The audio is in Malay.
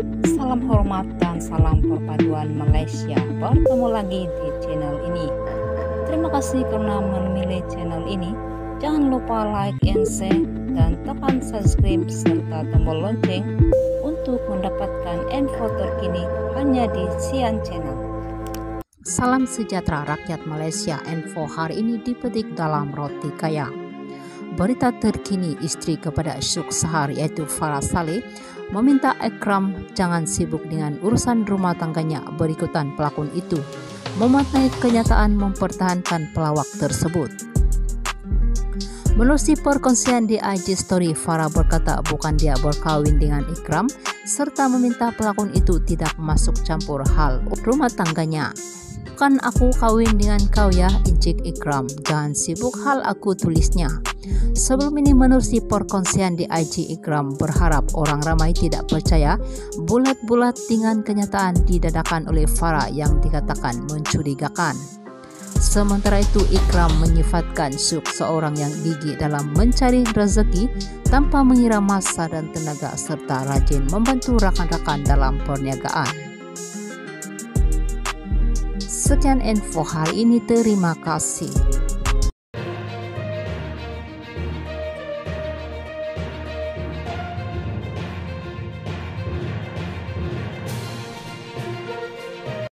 Salam hormat dan salam perpaduan Malaysia. Bertemu lagi di channel ini. Terima kasih karena memilih channel ini. Jangan lupa like and share dan tekan subscribe serta tombol lonceng untuk mendapatkan info terkini hanya di Sian Channel. Salam sejahtera rakyat Malaysia. Info hari ini dipetik dalam Roti Kaya. Berita terkini, istri kepada Syuk Sahar yaitu Farah Saleh meminta Ikram jangan sibuk dengan urusan rumah tangganya. Berikutan pelakon itu memaknai kenyataan mempertahankan pelawak tersebut. Menerusi perkongsian di IG Story, Farah berkata bukan dia berkawin dengan Ikram serta meminta pelakon itu tidak masuk campur hal rumah tangganya. Bukan aku kawin dengan kau ya, injek Ikram. Jangan sibuk hal aku, tulisnya. Sebelum ini menerusi perkongsian di IG, Ikram berharap orang ramai tidak percaya bulat-bulat dengan kenyataan didadakan oleh Farah yang dikatakan mencurigakan. Sementara itu, Ikram menyifatkan Syuk seorang yang gigih dalam mencari rezeki tanpa mengira masa dan tenaga serta rajin membantu rakan-rakan dalam perniagaan. Sekian info hari ini, terima kasih.